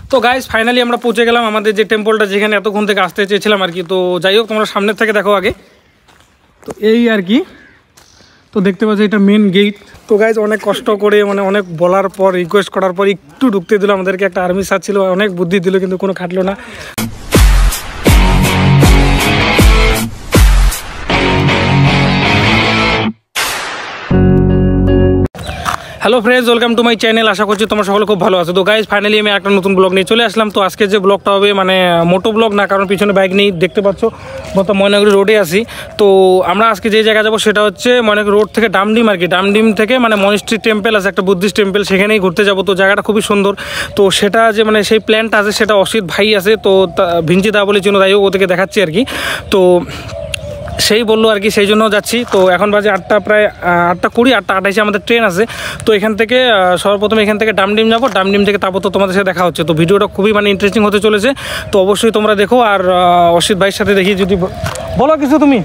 তো guys finally আমরা পৌঁছে গেলাম আমাদের যে টেম্পলটা যেখানে এতক্ষণ থেকে আসতে চেয়েছিলাম আর কি। তো যাই হোক তোমরা সামনের থেকে দেখো আগে। তো এই আর কি, তো দেখতে পাচ্ছ এটা মেন গেট। তো গাইস অনেক কষ্ট করে মানে অনেক বলার পর রিকোয়েস্ট করার পর একটু ঢুকতে দিল আমাদেরকে। একটা আর্মি স্যার ছিল, অনেক বুদ্ধি দিল কিন্তু কোনো খাটলো না। Hello friends, welcome to my channel. আশা করছি তোমরা সকলে খুব ভালো আছো। তো গাইজ ফাইনালি আমি একটা নতুন ব্লগ নিয়ে চলে আসলাম। তো আজকে যে ব্লগটা হবে মানে মোটো ব্লগ না, কারণ পিছনে বাইক নেই, দেখতে পাচ্ছ মতো ময়নাগুড়ি রোডে আসি। তো আমরা আজকে যে জায়গায় যাবো সেটা হচ্ছে ময়নাগুড়ি রোড থেকে ডামডিম আর কি। ডামডিম থেকে মানে মনিস্ট্রি টেম্পল আছে একটা, বুদ্ধিস্ট টেম্পল, সেখানেই ঘুরতে যাবো। তো জায়গাটা খুবই সুন্দর। তো সেটা যে মানে সেই প্ল্যানটা আছে সেটা অসিত ভাই আছে, তো ভিঞ্চি দা বলে চিনো, তাই হোক ওদেরকে দেখাচ্ছি আর কি। তো সেই বললো আর কি, সেই জন্য যাচ্ছি। তো এখন বাজে 8টা, প্রায় 8:20, 8:28 আমাদের ট্রেন আছে। তো এখান থেকে সর্বপ্রথম এখান থেকে ডামডিম যাবো, ডামডিম থেকে তারপর তো তোমাদের সাথে দেখা হচ্ছে। তো ভিডিওটা খুবই মানে ইন্টারেস্টিং হতে চলেছে, তো অবশ্যই তোমরা দেখো। আর অসিত ভাইয়ের সাথে দেখি, যদি বলো কিছু তুমি।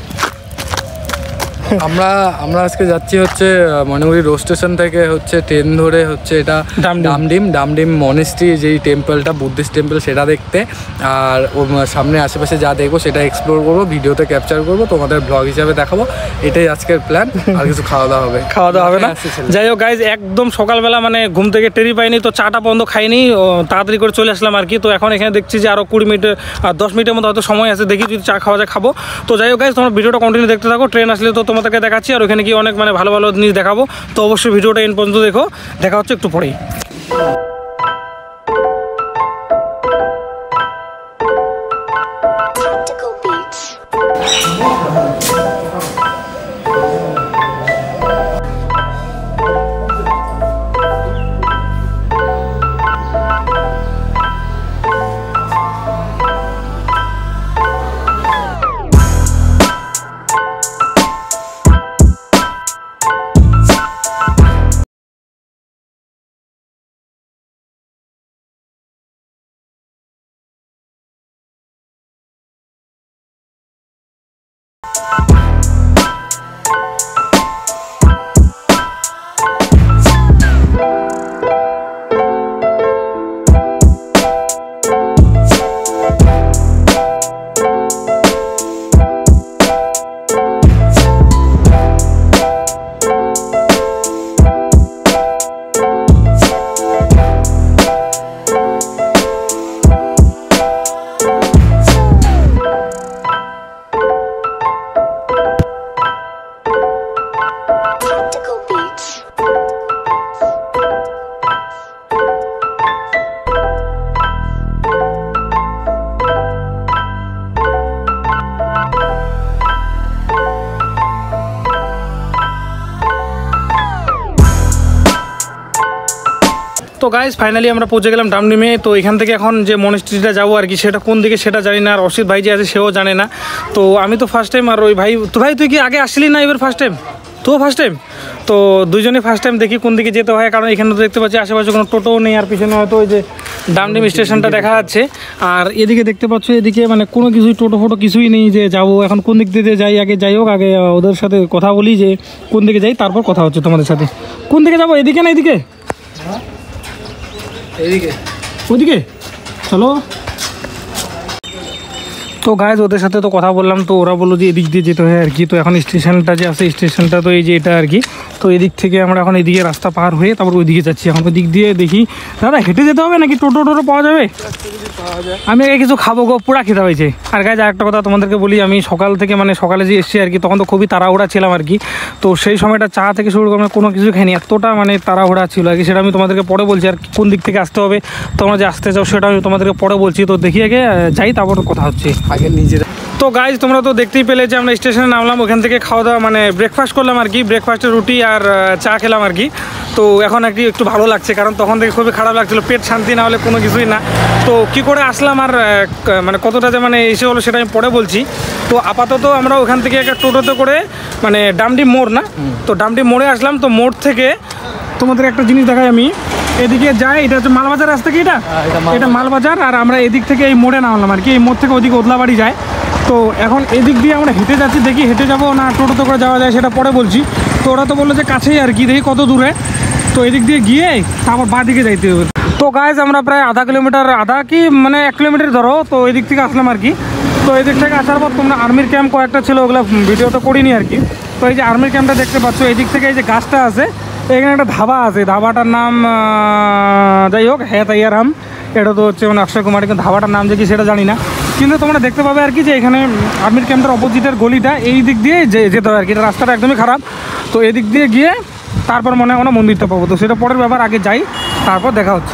আমরা আজকে যাচ্ছি হচ্ছে ময়নাগুড়ি রোড স্টেশন থেকে হচ্ছে ট্রেন ধরে হচ্ছে এটা ডামডিম মনেস্ট্রি, যেই টেম্পলটা বুদ্ধিস্ট টেম্পল, সেটা দেখতে। আর সামনে আশেপাশে যা দেখবো সেটা এক্সপ্লোর করবো, ভিডিওতে ক্যাপচার করবো, তোমাদের ব্লগ হিসাবে দেখাবো। এটাই আজকের প্ল্যান। আর কিছু খাওয়া দাওয়া হবে না। যাই হোক গাইজ, একদম সকালবেলা মানে ঘুম থেকে টেরি পাইনি, তো চাটা বন্ধ খাইনি, তাড়াতাড়ি করে চলে আসলাম আর কি। তো এখন এখানে দেখছি যে আরও 20 মিনিট 10 মিনিটের মতো হয়তো সময় আছে, দেখি যদি চা খাওয়া যায় খাবো। তো যাই হোক গাইজ, তোমরা ভিডিওটা কন্টিনিউ দেখতে থাকো। ট্রেন আসলে তো তোমাদেরকে দেখাচ্ছি, আর ওখানে গিয়ে অনেক মানে ভালো ভালো জিনিস দেখাবো। তো অবশ্যই ভিডিওটা এন্ড পর্যন্ত দেখো, দেখা হচ্ছে একটু পরেই। তো গাইজ ফাইনালি আমরা পৌঁছে গেলাম ডামডিমে। তো এখান থেকে এখন যে মনেস্ট্রিটা যাবো আর কি, সেটা কোন দিকে সেটা জানি না, আর অসিত ভাই যে আছে সেও জানে না। তো আমি তো ফার্স্ট টাইম, আর ওই ভাই, তো ভাই তুই কি আগে আসলি না এবার ফার্স্ট টাইম? তো ফার্স্ট টাইম, তো দুজনে ফার্স্ট টাইম, দেখি কোন দিকে যেতে হয়। কারণ এখানে তো দেখতে পাচ্ছি আশেপাশে কোনো টোটোও নেই, আর পিছনে হয়তো ওই যে ডামডিম স্টেশনটা দেখা যাচ্ছে। আর এদিকে দেখতে পাচ্ছ এদিকে মানে কোনো কিছুই টোটো ফোটো কিছুই নেই যে যাবো। এখন কোন দিক দিয়ে যাই আগে, যাই হোক আগে ওদের সাথে কথা বলি যে কোন দিকে যাই, তারপর কথা হচ্ছে তোমাদের সাথে। কোন দিকে যাবো, এদিকে না এদিকে? ওইদিকে চলো। তো গাইজ ওদের সাথে তো কথা বললাম, তো ওরা বললো যে এদিক দিয়ে যেতে হয় আর কি। তো এখন স্টেশনটা যে আছে, স্টেশনটা তো এই যে এটা আর কি। তো এদিক থেকে আমরা এখন এদিকে রাস্তা পার হয়ে তারপর ওইদিকে যাচ্ছি। এখন ওই দিক দিয়ে দেখি, দাদা হেঁটে যেতে হবে নাকি টোটো পাওয়া যাবে? আমি আগে কিছু খাবো গো, পুরা খেতে হয়েছে। আর গাইজ আরেকটা কথা তোমাদেরকে বলি, আমি সকাল থেকে মানে সকালে যে এসছি আর কি, তখন তো খুবই তাড়াহুড়া ছিলাম আর কি। তো সেই সময়টা চা থেকে শুরু করে কোনো কিছু খাইনি, এতটা মানে তাড়াহুড়া ছিল আর কি। সেটা আমি তোমাদেরকে পরে বলছি, আর কোন দিক থেকে আসতে হবে, তোমরা যে আসতে চাও সেটা আমি তোমাদেরকে পরে বলছি। তো দেখি আগে যাই, তারপর কথা হচ্ছে আগে নিজেরা। তো গাইজ তোমরা তো দেখতেই পেলে যে আমরা স্টেশনে নামলাম, ওখান থেকে খাওয়া দাওয়া মানে ব্রেকফাস্ট করলাম আর কি। ব্রেকফাস্টে রুটি আর চা খেলাম আর কি। তো এখন আর কি একটু ভালো লাগছে, কারণ তখন থেকে খুবই খারাপ লাগছিলো, পেট শান্তি না হলে কোনো কিছুই না। তো কি করে আসলাম আর মানে কতটা যে মানে এসে হলো সেটা আমি পরে বলছি। তো আপাতত আমরা ওখান থেকে একটা টোটোতে করে মানে ডামডিম মোড় না, তো ডামডিম মোড়ে আসলাম। তো মোড় থেকে তোমাদের একটা জিনিস দেখাই আমি, এদিকে যাই, এটা হচ্ছে মালবাজার রাস্তা কি, এটা মালবাজার। আর আমরা এদিক থেকে এই মোড়ে নামলাম আর কি। এই মোড় থেকে ওদিকে ওদলাবাড়ি যায়। তো এখন এদিক দিয়ে আমরা হেঁটে যাচ্ছি, দেখি হেঁটে যাবো না টোটোতে করে যাওয়া যায় সেটা পরে বলছি। তো ওরা তো বললো যে কাছেই আর কি, দেখি কত দূরে। তো এদিক দিয়ে গিয়ে তারপর বাঁ দিকে যাইতে হবে। তো গাইজ আমরা প্রায় আধা কি মানে 1 কিলোমিটার ধরো, তো এই দিক থেকে আসলাম আর কি। তো এই দিক থেকে আসার পর তোমরা আর্মির ক্যাম্প কয়েকটা ছিল, ওগুলো ভিডিওটা করিনি আর কি। তো এই যে আর্মির ক্যাম্পটা দেখতে পাচ্ছ, এই দিক থেকে এই যে গাছটা আছে, এখানে একটা ধাবা আছে, ধাবাটার নাম যাই হোক হ্যাঁ তাইয়ার হাম, এটা তো হচ্ছে মানে অক্ষয় কুমার, কিন্তু ধাবাটার নাম যে কি সেটা জানি না। কিন্তু তোমরা দেখতে পাবে আর কি যে এখানে আর্মির ক্যাম্পটার অপোজিটের গলিটা এই দিক দিয়ে যেতে হবে আর কি। এটা রাস্তাটা একদমই খারাপ, তো এই দিক দিয়ে গিয়ে তারপর মনে হয় মন্দিরটা পাবো, তো সেটা পরের ব্যাপার, আগে যাই তারপর দেখা হচ্ছে।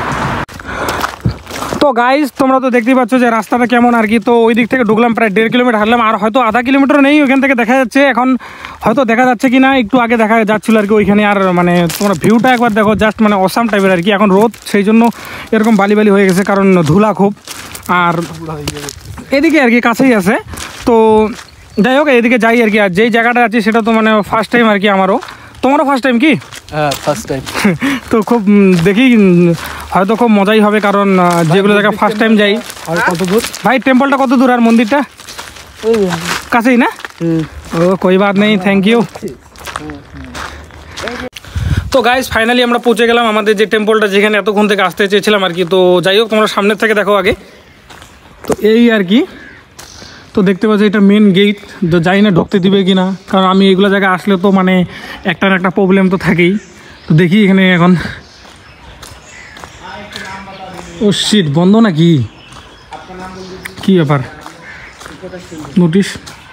তো গাইজ তোমরা তো দেখতেই পাচ্ছ যে রাস্তাটা কেমন আর কি। তো ওই দিক থেকে ঢুকলাম, প্রায় 1.5 কিলোমিটার হাঁটলাম, আর হয়তো আধা কিলোমিটার নেই ওইখান থেকে দেখা যাচ্ছে, এখন হয়তো দেখা যাচ্ছে কি না, একটু আগে দেখা যাচ্ছিলো আর কি ওইখানে। আর মানে তোমরা ভিউটা একবার দেখো, জাস্ট মানে অসাম টাইপের আর কি। এখন রোদ, সেই জন্য এরকম বালি বালি হয়ে গেছে, কারণ ধুলা খুব। আর এদিকে আর কি কাছেই আছে, তো যাই হোক এদিকে যাই আর কি। আর যেই জায়গাটা আছে সেটা তো মানে ফার্স্ট টাইম আর কি আমারও। তোমারও ফার্স্ট টাইম কি? হ্যাঁ ফার্স্ট টাইম। তো খুব দেখি হয়তো খুব মজাই হবে, কারণ যেগুলো জায়গা ফার্স্ট টাইম যাই। আর কত দূর ভাই টেম্পলটা কত দূর আর মন্দিরটা? কাছেই না? ও কোই বাত নেই, থ্যাংক ইউ। তো গাইজ ফাইনালি আমরা পৌঁছে গেলাম আমাদের যে টেম্পলটা, যেখানে এতক্ষণ থেকে আসতে চেয়েছিলাম আর কি। তো যাই হোক তোমরা সামনের থেকে দেখো আগে, তো এই আর কি। তো দেখতে পাচ্ছি এটা মেন গেট, তো জানি না ঢুকতে দিবে কি না, কারণ আমি এইগুলো জায়গায় আসলে তো মানে একটা না একটা প্রবলেম তো থাকেই। তো দেখি এখানে এখন, ও শিট, বন্ধ নাকি, কি ব্যাপার? Notice,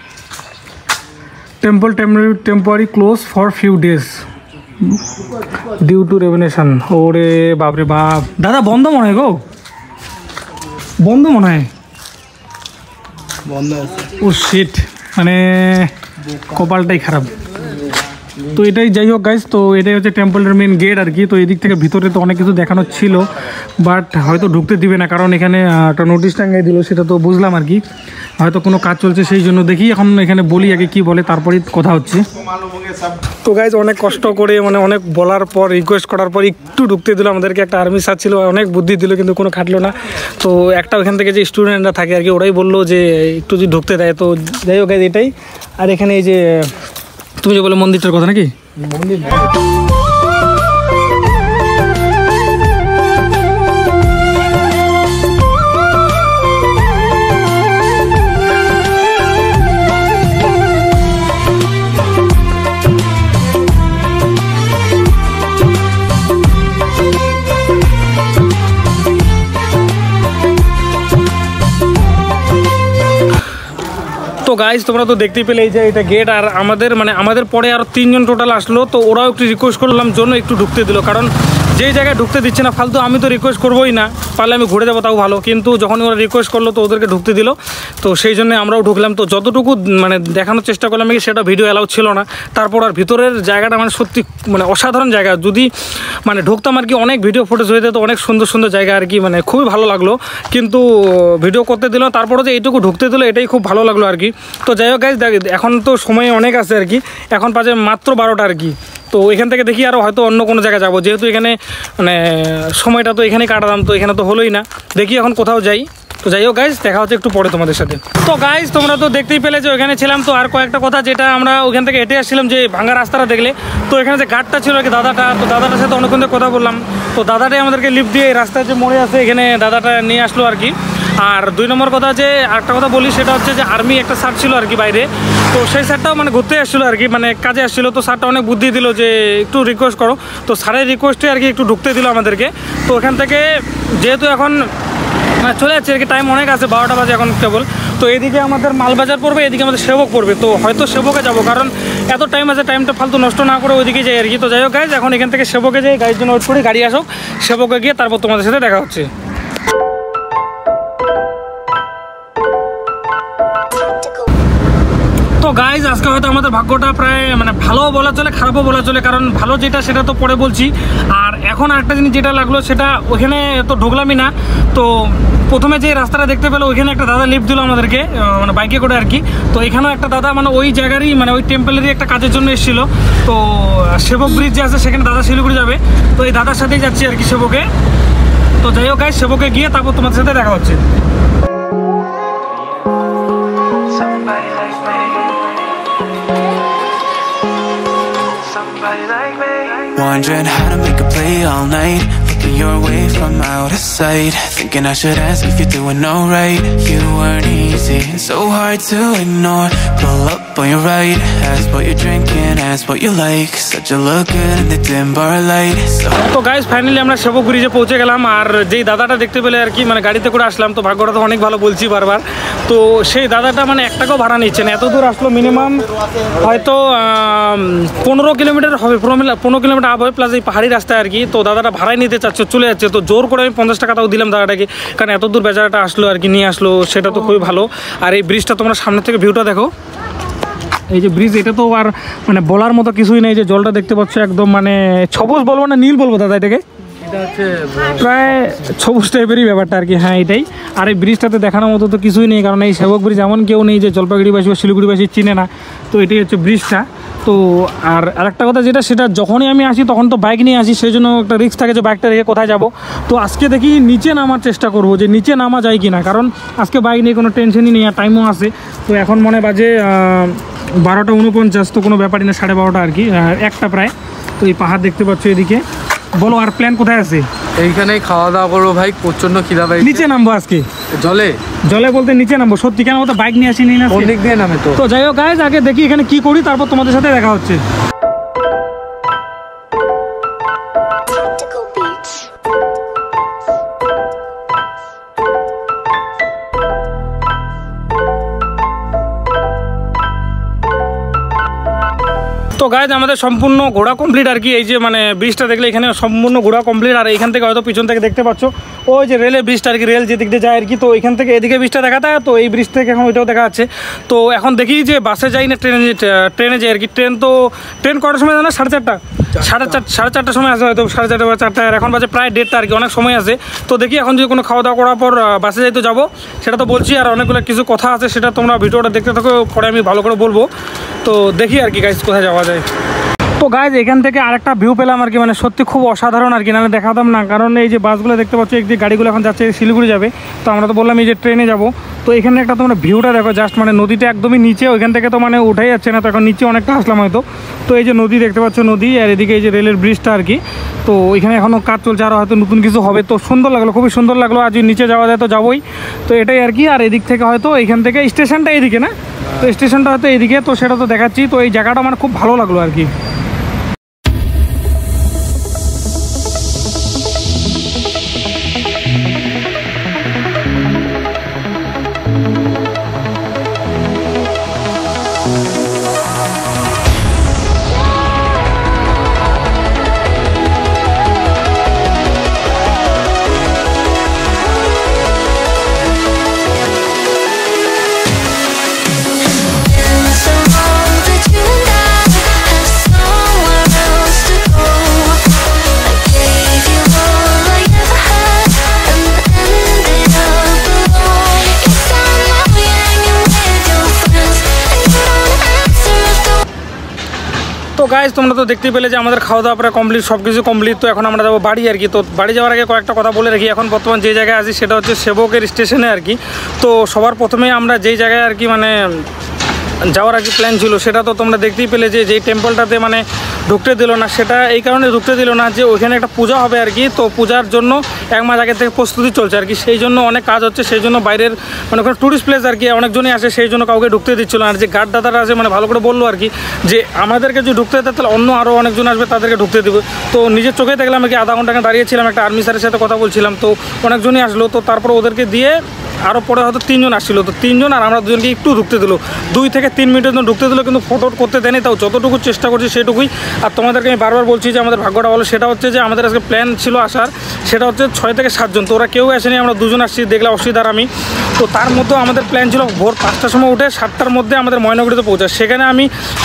temporary close for few days due to renovation. ওরে বাপরে বাপ, দাদা বন্ধ মনে হয় গো, বন্ধ মনে হয়, বন্ধ আছে। ও শিট, মানে কপালটাই খারাপ। তো এটাই যাই হোক গাইজ, তো এটাই হচ্ছে টেম্পলের মেন গেট আর কি। তো এদিক থেকে ভিতরে তো অনেক কিছু দেখানো ছিল, বাট হয়তো ঢুকতে দিবে না, কারণ এখানে একটা নোটিশ টাঙ্গাই দিল, সেটা তো বুঝলাম আর কি, হয়তো কোনো কাজ চলছে সেই জন্য। দেখি এখন এখানে বলি আগে কি বলে, তারপরেই কথা হচ্ছে। তো গাইজ অনেক কষ্ট করে মানে অনেক বলার পর, রিকোয়েস্ট করার পর একটু ঢুকতে দিল আমাদেরকে। একটা আর্মি স্যার ছিল, অনেক বুদ্ধি দিল কিন্তু কোনো খাটলো না। তো একটা ওখান থেকে যে স্টুডেন্টরা থাকে আর কি, ওরাই বললো যে একটু যদি ঢুকতে দেয়। তো যাই হোক গাইজ এটাই। আর এখানে এই যে তুমি যে বলে মন্দিরটার কথা নাকি, মন্দির তো গাইজ তোমরা তো দেখতেই পেলে এই যে এটা গেট। আর আমাদের পরে আরও 3 জন টোটাল আসলো, তো ওরাও একটু রিকোয়েস্ট করলাম জন্য একটু ঢুকতে দিল, কারণ যেই জায়গায় ঢুকতে দিচ্ছে না ফালতু, আমি তো রিকোয়েস্ট করবোই না, পারলে আমি ঘুরে যাবো তাও ভালো, কিন্তু যখন ওরা রিকোয়েস্ট করলো তো ওদেরকে ঢুকতে দিল। তো সেই জন্য আমরাও ঢুকলাম। তো যতটুকু মানে দেখানোর চেষ্টা করলাম কি, সেটা ভিডিও অ্যালাউ ছিল না। তারপর আর ভিতরের জায়গাটা মানে সত্যি মানে অসাধারণ জায়গা, যদি মানে ঢুকতাম আর কি অনেক ভিডিও ফুটেজ হয়ে যেত, অনেক সুন্দর সুন্দর জায়গা আর কি, মানে খুবই ভালো লাগলো। কিন্তু ভিডিও করতে দিল, তারপরে যে এইটুকু ঢুকতে দিল এটাই খুব ভালো লাগলো আর কি। তো যাই হোক গাইজ, এখন তো সময় অনেক আছে আর কি, এখন বাজে মাত্র 12টা আর কি। তো এখান থেকে দেখি আরও হয়তো অন্য কোনো জায়গায় যাবো, যেহেতু এখানে মানে সময়টা তো এখানেই কাটালাম, তো এখানে তো হলোই না, দেখি এখন কোথাও যাই। তো যাই হোক গাইজ, দেখা হচ্ছে একটু পরে তোমাদের সাথে। তো গাইজ তোমরা তো দেখতেই পেলে যে ওখানে ছিলাম। তো আর কয়েকটা কথা, যেটা আমরা ওখান থেকে হেঁটে আসছিলাম যে ভাঙা রাস্তাটা দেখলে, তো এখানে যে গার্ডটা ছিল আর কি দাদাটা, তো দাদাটার সাথে অনেকক্ষণ ধরে কথা বললাম। তো দাদাটাই আমাদেরকে লিফট দিয়ে এই রাস্তায় যে মোড়ে আছে এখানে দাদাটা নিয়ে আসলো আর কি। আর 2 নম্বর কথা, যে আরেকটা কথা বলি, সেটা হচ্ছে যে আর্মি একটা স্যার ছিল আর কি বাইরে, তো সেই স্যারটাও মানে ঘুরতে আসছিলো আর কি, মানে কাজে আসছিলো। তো স্যারটা অনেক বুদ্ধি দিল যে একটু রিকোয়েস্ট করো, তো স্যারের রিকোয়েস্টে আর কি একটু ঢুকতে দিল আমাদেরকে। তো ওখান থেকে যেহেতু এখন মানে চলে যাচ্ছে আর কি, টাইম অনেক আছে, 12টা বাজে এখন কেবল। তো এদিকে আমাদের মালবাজার পড়বে, এদিকে আমাদের সেবক পড়বে, তো হয়তো সেবকে যাবো, কারণ এত টাইম আছে, টাইমটা ফালতু নষ্ট না করে ওইদিকে যাই আর কি। তো যাই হোক গাইজ, এখন এখান থেকে সেবকে যাই, গাড়ির জন্য ওয়েট করি, গাড়ি আসুক, সেবকে গিয়ে তারপর তোমাদের সাথে দেখা হচ্ছে। তো গাইজ আজকে হয়তো আমাদের ভাগ্যটা প্রায় মানে ভালো বলা চলে, খারাপও বলা চলে, কারণ ভালো যেটা সেটা তো পরে বলছি। আর এখন আরেকটা জিনিস যেটা লাগলো, সেটা ওখানে তো ঢুকলামই না। তো প্রথমে যে রাস্তাটা দেখতে পেলো, ওইখানে একটা দাদা লিফট দিল আমাদেরকে, মানে বাইকে করে আর কি। তো এখানেও একটা দাদা মানে ওই জায়গারই, মানে ওই টেম্পলেরই একটা কাজের জন্য এসেছিলো। তো সেবক ব্রিজ যে আছে সেখানে দাদা শিলিগুড়ি যাবে, তো এই দাদার সাথেই যাচ্ছি আর কি সেবকে। তো যাই হোক গাইজ, সেবকে গিয়ে তারপর তোমাদের সাথে দেখা হচ্ছে। Wondering how to make a play all night. Look at you're way from out of sight. Thinking I should ask if you're doing alright. You weren't easy, so hard to ignore. Pull up on your right, ask what you're drinking, ask what you like. Said you look good in the dim bar light. তো guys finally আমরা সেবক ব্রিজে পৌঁছে গেলাম। আর যেই দাদাটা দেখতে পেলে আর কি, মানে গাড়িতে করে আসলাম, তো ভাগ্যটা তো অনেক ভালো বলছি বারবার। তো সেই দাদাটা মানে 1 টাকাও ভাড়া নিচ্ছে না, এত দূর আসলো, মিনিমাম হয়তো 15 কিলোমিটার হবে, 15 কিলোমিটার আপ হবে, প্লাস এই পাহাড়ি রাস্তায় আর কি। তো দাদাটা ভাড়াই নিতে চাচ্ছে, চলে যাচ্ছে। তো জোর করে আমি 50 টাকা তাও দিলাম দাদাটাকে, কারণ এত দূর বেচারাটা আসলো আর কি, নিয়ে আসলো, সেটা তো খুবই ভালো। আর এই ব্রিজটা তোমরা সামনে থেকে ভিউটা দেখো, এই যে ব্রিজ, এটা তো আর মানে বলার মতো কিছুই নেই। যে জলটা দেখতে পাচ্ছ একদম মানে সবুজ বলবো না নীল বলবো দাদা, এটাকে প্রায় সবুজ টাইপেরই ব্যাপারটা আর কি। হ্যাঁ এটাই। আর এই ব্রিজটাতে দেখানোর মতো তো কিছুই নেই, কারণ এই সেবক ব্রিজ এমন কেউ নেই যে জলপাইগুড়িবাসী বা শিলিগুড়িবাসী চিনে না। তো এটাই হচ্ছে ব্রিজটা। তো আর আরেকটা কথা যেটা, সেটা যখনই আমি আসি তখন তো বাইক নিয়ে আসি, সেই জন্য একটা রিস্ক থাকে যে বাইকটা রেখে কোথায় যাব। তো আজকে দেখি নিচে নামার চেষ্টা করব, যে নিচে নামা যায় কি না, কারণ আজকে বাইক নিয়ে কোনো টেনশনই নেই আর টাইমও আছে। তো এখন মনে বাজে 12:49, তো কোনো ব্যাপারই না, 12:30 আর কি, 1টা প্রায়। তো এই পাহাড় দেখতে পাচ্ছ এদিকে। বলো আর প্ল্যান কোথায় আছে? এইখানেই খাওয়া দাওয়া করবো ভাই, প্রচন্ড খিদা পাই। নিচে নামবো আজকে, জলে বলতে নিচে নামবো সত্যি, কেন তো বাইক নিয়ে আসিনি না, কোন দিক দিয়ে নামে? তো যাই হোক গাইজ, আগে দেখি এখানে কি করি, তারপর তোমাদের সাথে দেখা হচ্ছে। তো গাইজ আমাদের সম্পূর্ণ ঘোরা কমপ্লিট আর কি। এই যে মানে ব্রিজটা দেখলে এখানে সম্পূর্ণ ঘোরা কমপ্লিট। আর এখান থেকে হয়তো পিছন থেকে দেখতে পাচ্ছ ওই যে রেলের ব্রিজটা আর কি, রেল যেদিক দিয়ে যায় আর কি। তো এখান থেকে এদিকে ব্রিজটা দেখাতে হয়, তো এই ব্রিজ থেকে এখন ওইটাও দেখা যাচ্ছে। তো এখন দেখি যে বাসে যাই না ট্রেনে যাই আর কি। ট্রেন কটার সময় জানা? 4:30, 4:30 সময় আসে হয়তো, 4:30 বা 4টা। আর এখন বাজে প্রায় 1:30 আর কি, অনেক সময় আছে। তো দেখি এখন যদি কোনো খাওয়া দাওয়া করার পর বাসে যাই তো যাবো, সেটা তো বলছি। আর অনেকগুলো কিছু কথা আছে, সেটা তোমরা ভিডিওটা দেখতে থাকো, পরে আমি ভালো করে বলবো। তো দেখি আর কি গাইজ কোথায় যাওয়া যায়। তো গাইজ এখান থেকে আরেকটা ভিউ পেলাম আর কি, মানে সত্যি খুব অসাধারণ আর কি, নাহলে দেখাতাম না। কারণ এই যে বাসগুলো দেখতে পাচ্ছ, একদিকে গাড়িগুলো এখন যাচ্ছে শিলিগুড়ি যাবে, তো আমরা তো বললাম এই যে ট্রেনে যাব। তো এখানে একটা তোমরা ভিউটা দেখো, জাস্ট মানে নদীটা একদমই নিচে, ওইখান থেকে তো মানে উঠাই যাচ্ছে না। তো এখন নিচে অনেকটা আসলাম হয়তো। তো এই যে নদী দেখতে পাচ্ছ, নদী, আর এদিকে এই যে রেলের ব্রিজটা আর কি। তো এখানে এখনও কাজ চলছে, আরও হয়তো নতুন কিছু হবে। তো সুন্দর লাগলো, খুবই সুন্দর লাগলো। আজ নিচে যাওয়া যায় তো যাবোই। তো এটাই আর কি। আর এদিক থেকে হয়তো এখান থেকে স্টেশনটা এইদিকে না, তো স্টেশনটা হয়তো এইদিকে, তো সেটা তো দেখাচ্ছি। তো এই জায়গাটা আমার খুব ভালো লাগলো আর কি। তো গাইজ তোমরা তো দেখতেই পেলে যে আমাদের খাওয়া দাওয়া প্রায় কমপ্লিট, সব কিছু কমপ্লিট। তো এখন আমরা যাবো বাড়ি আর কি। তো বাড়ি যাওয়ার আগে কয়েকটা কথা বলে রাখি। এখন বর্তমান যে জায়গায় আছি সেটা হচ্ছে সেবকের স্টেশনে আর কি। তো সবার প্রথমে আমরা যেই জায়গায় আর কি মানে যাওয়ার আর কি প্ল্যান ছিল, সেটা তো তোমরা দেখতেই পেলে যে যেই টেম্পলটাতে মানে ঢুকতে দিল না, সেটা এই কারণে ঢুকতে দিল না যে ওইখানে একটা পূজা হবে আর কি। তো পূজার জন্য 1 মাস আগে থেকে প্রস্তুতি চলছে আর কি, সেই জন্য অনেক কাজ হচ্ছে। সেই জন্য বাইরের মানে ওখানে টুরিস্ট প্লেস আর কি, অনেকজনই আসে, সেই জন্য কাউকে ঢুকতে দিচ্ছিল। আর যে গার্ড দাদারা আছে মানে ভালো করে বললো আর কি, যে আমাদেরকে যদি ঢুকতে দেয় তাহলে অন্য আরও অনেকজন আসবে, তাদেরকে ঢুকতে দেবে। তো নিজের চোখে দেখলাম আর কি, আধা ঘন্টা দাঁড়িয়েছিলাম, একটা আর্মি স্যারের সাথে কথা বলছিলাম। তো অনেকজনই আসলো। তো তারপর ওদেরকে দিয়ে আরও পরে হয়তো 3 জন আসছিলো। তো 3 জন আর আমরা দুজনকে একটু ঢুকতে দিল, 2 থেকে 3 মিনিটের জন্য ঢুকতে দিল, কিন্তু ফটো করতে দেয়নি। তাও যতটুকু চেষ্টা করছি সেটুকুই। আর তোমাদেরকে আমি বারবার বলছি যে আমাদের ভাগ্যটা ভালো। সেটা হচ্ছে যে আমাদের আজকে প্ল্যান ছিল আসার, সেটা হচ্ছে 6 থেকে 7 জন। তো ওরা কেউ আসেনি, আমরা 2 জন আসছি, দেখলাম অসুবিধার আমি। তো তার মধ্যে আমাদের প্ল্যান ছিল ভোর 5টার সময় উঠে 7টার মধ্যে আমাদের ময়নাগুড়িতে পৌঁছা। সেখানে আমি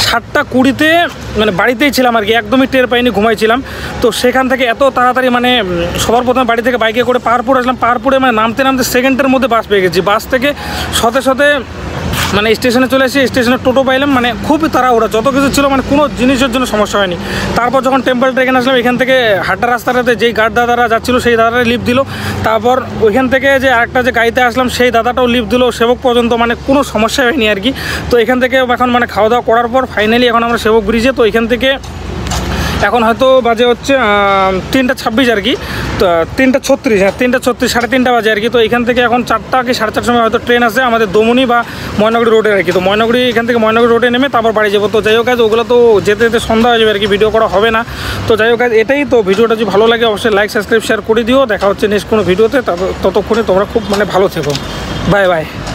7:20 মানে বাড়িতেই ছিলাম আর কি, একদমই টের পাইনি, ঘুমাইছিলাম। তো সেখান থেকে এত তাড়াতাড়ি মানে সবার প্রথমে বাড়ি থেকে বাইকে করে পাহাড়পুর আসলাম। পাহাড়পুরে মানে নামতে সেকেন্ডের মধ্যে বাস পেয়ে গেছি। বাস থেকে সাথে মানে স্টেশনে চলে এসে স্টেশনে টোটো পাইলাম। মানে খুবই তাড়াহুড়া, যত কিছু ছিল মানে কোনো জিনিসের জন্য সমস্যা হয়নি। তারপর যখন টেম্পলটা এখানে আসলাম, এখান থেকে হাঁটা রাস্তাটাতে যেই গার্ড দাদারা যাচ্ছিলো সেই দাদারা লিফট দিল। তারপর ওইখান থেকে যে আরেকটা যে গাড়িতে আসলাম সেই দাদাটাও লিফট দিল সেবক পর্যন্ত, মানে কোনো সমস্যা হয়নি আর কি। তো এখান থেকে এখন মানে খাওয়া দাওয়া করার পর ফাইনালি এখন আমরা সেবক ব্রিজে। তো এখান থেকে এখন হয়তো বাজে হচ্ছে 3:26 আর কি, তো 3:36, হ্যাঁ 3:36, 3:30 বাজে আর কি। তো এখান থেকে এখন 4টা কি 4:30 সময় হয়তো ট্রেন আছে আমাদের দমনি বা ময়নাগুড়ি রোডে আর কি। তো ময়নাগুড়ি এখান থেকে ময়নাগুড়ি রোডে নেমে তারপর বাড়ি যাবো। তো যাই হোক কাজ ওগুলো তো যেতে যেতে সন্ধ্যা হয়ে যাবে আর কি, ভিডিও করা হবে না। তো যাই হোক কাজ এটাই তো, ভিডিওটা যদি ভালো লাগে অবশ্যই লাইক সাবস্ক্রাইব শেয়ার করে দিও। দেখা হচ্ছে নেক্সট কোনো ভিডিওতে, ততক্ষণে তোমরা খুব ভালো থেকো। Bye by.